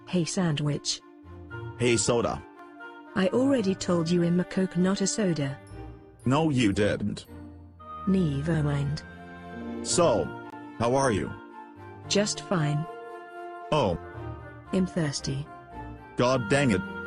Hey sandwich. Hey soda. I already told you I'm a Coke not a soda. No you didn't. Never mind. So, how are you? Just fine. Oh. I'm thirsty. God dang it.